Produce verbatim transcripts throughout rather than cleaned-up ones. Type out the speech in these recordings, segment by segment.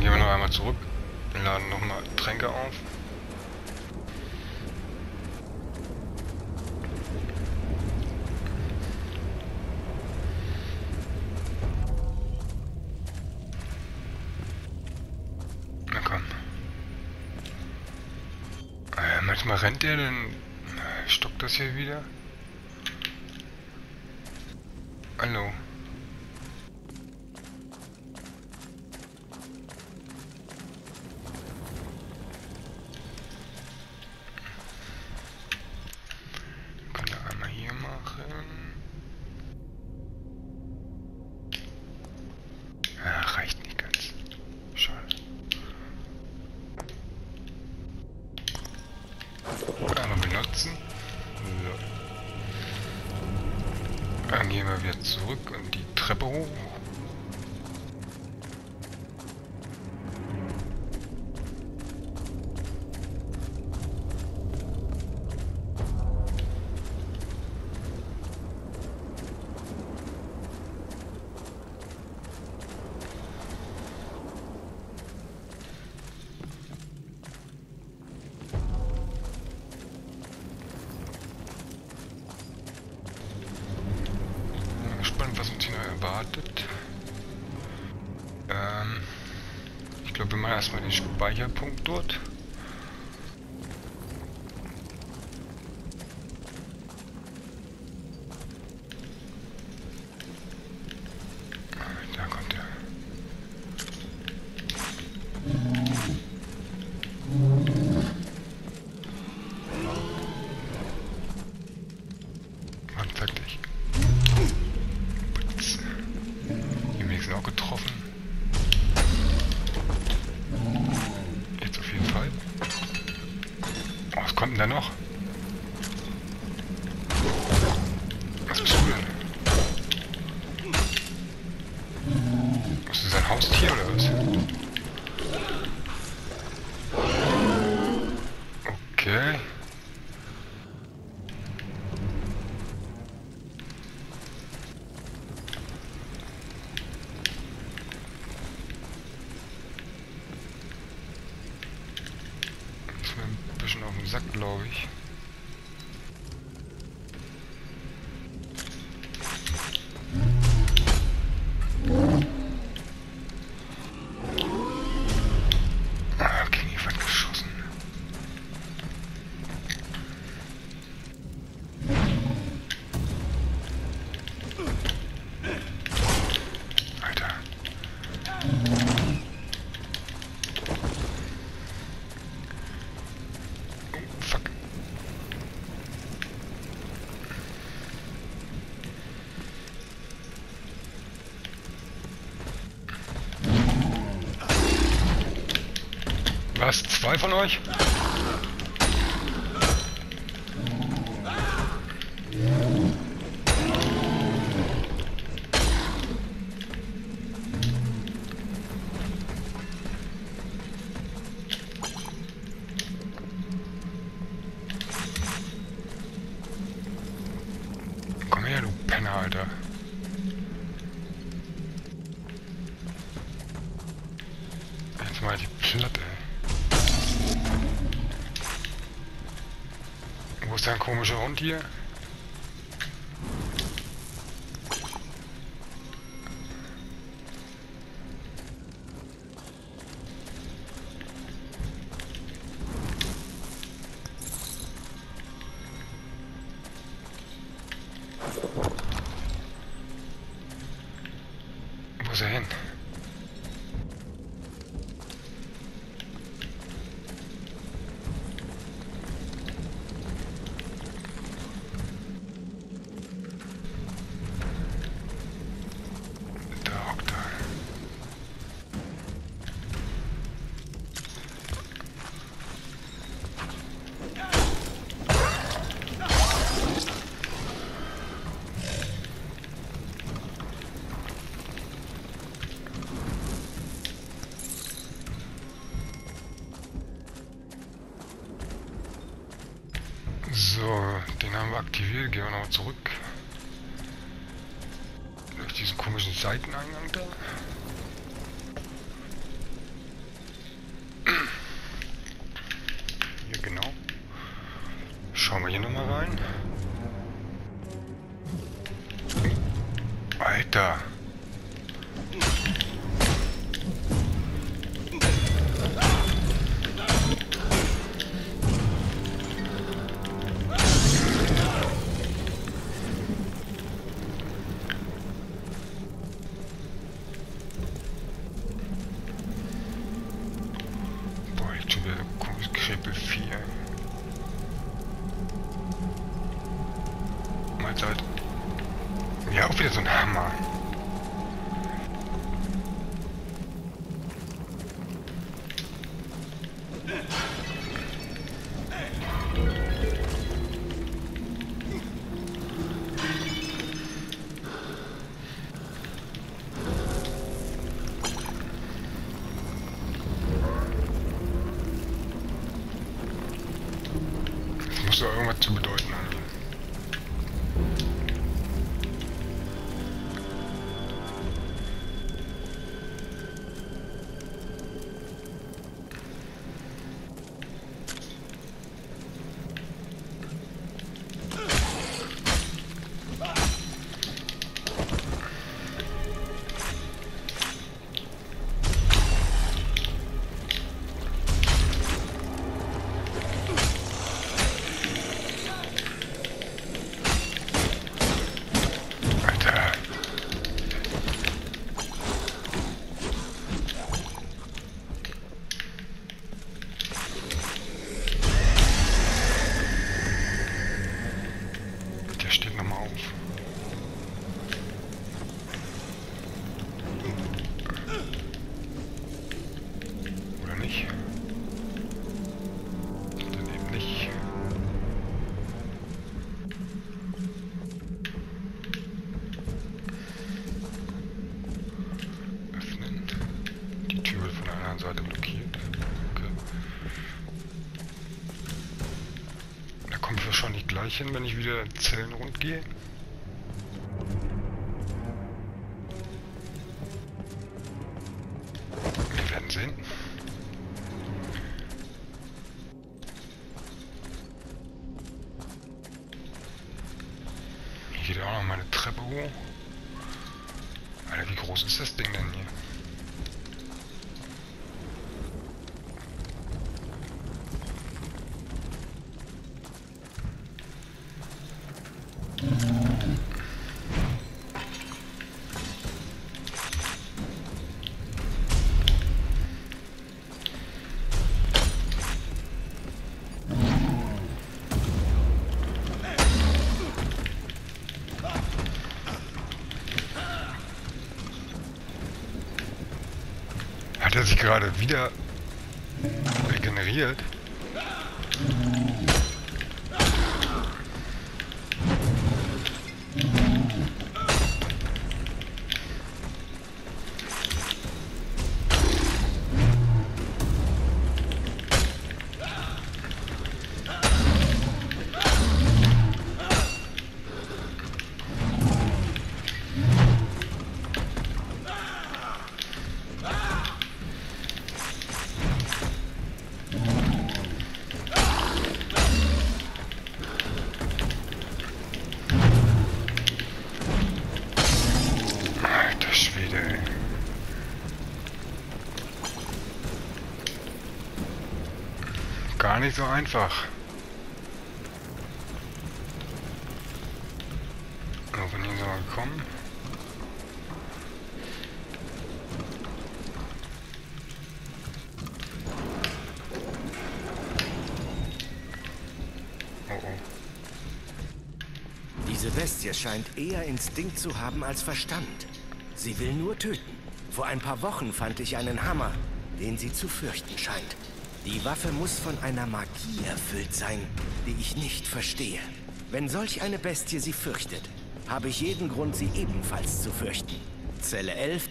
gehen wir noch einmal zurück. Wir laden nochmal Tränke auf. Na komm. Äh, manchmal rennt der, dann stockt das hier wieder. Hallo. Benutzen. So. Dann gehen wir wieder zurück und die Treppe hoch. Was uns hier noch erwartet. Ähm, ich glaube, wir machen erstmal den Speicherpunkt dort. Da kommt er. Mann, zeig dich. Auch getroffen. Jetzt auf jeden Fall. Oh, was kommt denn da noch? Was bist du denn? Ist das ein Haustier oder was? Okay. Ein bisschen auf den Sack, glaube ich. Ah, okay, was geschossen. Alter. Was? Zwei von euch? Komm her, du Penner, Alter. Jetzt mal die Platte. Wo ist dein komischer Hund hier? Wo ist er hin? So, den haben wir aktiviert. Gehen wir nochmal zurück. Durch diesen komischen Seiteneingang da. rein. Alter. Boah, jetzt schon wieder ein komisches Krepelvieh. Mahlzeit. Ja, auch wieder so ein Hammer. Das muss doch irgendwas zu bedeuten haben. Seite blockiert. Okay. Da komme ich wahrscheinlich gleich hin, wenn ich wieder Zellen rund gehe. Wir werden sehen. Hier geht auch noch meine Treppe hoch. Alter, wie groß ist das Ding denn hier? Hat er sich gerade wieder regeneriert? Gar nicht so einfach. So, bin hier so mal gekommen. Oh oh. Diese Bestie scheint eher Instinkt zu haben als Verstand. Sie will nur töten. Vor ein paar Wochen fand ich einen Hammer, den sie zu fürchten scheint. Die Waffe muss von einer Magie erfüllt sein, die ich nicht verstehe. Wenn solch eine Bestie sie fürchtet, habe ich jeden Grund, sie ebenfalls zu fürchten. Zelle elf.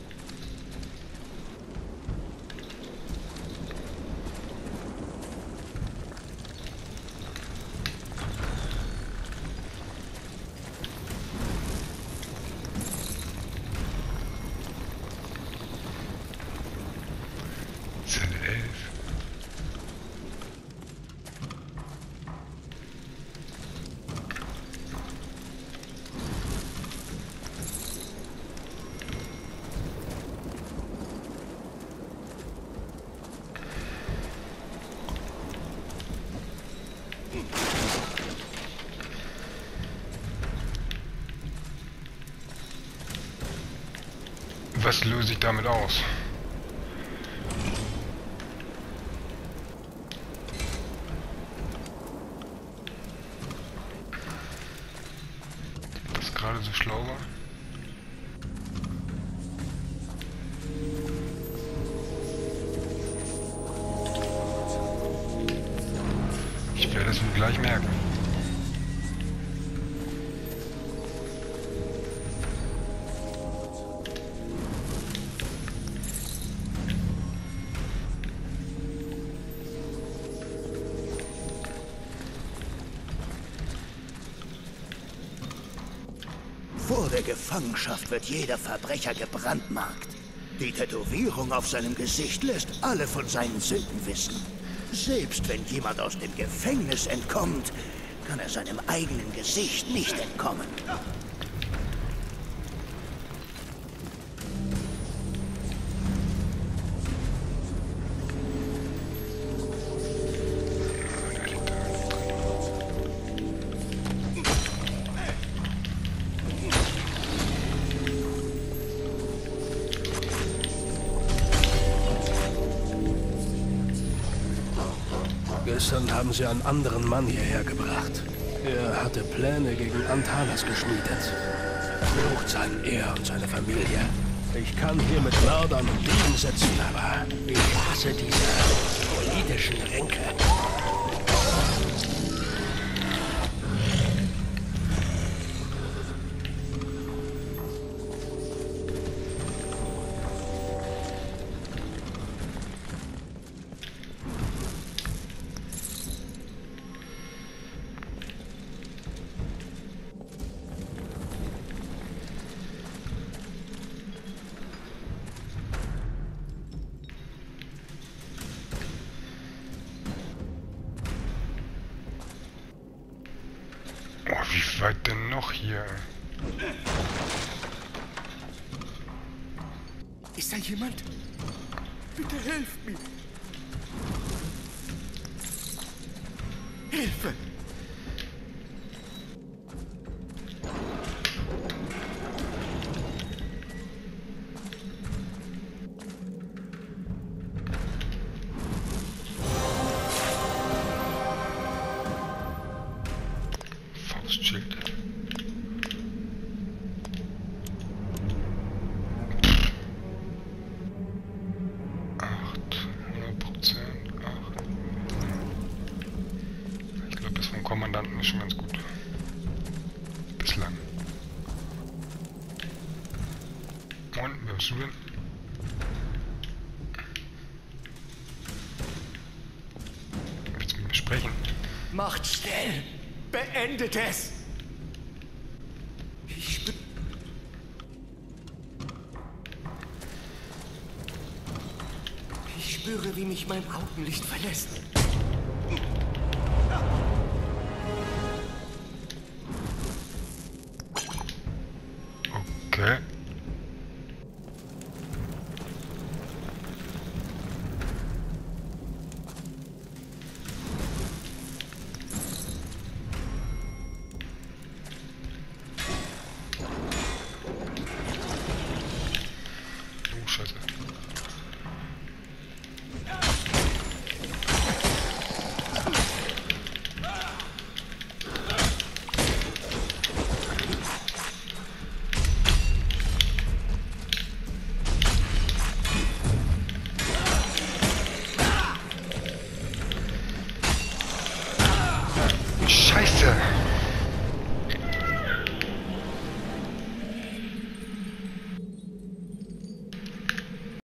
Zelle elf. Rest löse ich damit aus. Das gerade so schlau war. Ich werde es mir gleich merken. Vor der Gefangenschaft wird jeder Verbrecher gebrandmarkt. Die Tätowierung auf seinem Gesicht lässt alle von seinen Sünden wissen. Selbst wenn jemand aus dem Gefängnis entkommt, kann er seinem eigenen Gesicht nicht entkommen. Gestern haben sie einen anderen Mann hierher gebracht. Er hatte Pläne gegen Antanas geschmiedet. Verflucht seien er und seine Familie. Ich kann hier mit Mördern und Dieben sitzen, aber ich hasse diese politischen Ränke. Oh, wie weit denn noch hier? Ist da jemand? Bitte helft mir. Hilfe! Faustschild. hundert Prozent. acht. Ich glaube, das vom Kommandanten ist schon ganz gut. Bislang. Und, wer bist du denn? Willst du mit mir sprechen? Macht schnell! Beendet es! Ich spü Ich spüre, wie mich mein Augenlicht verlässt.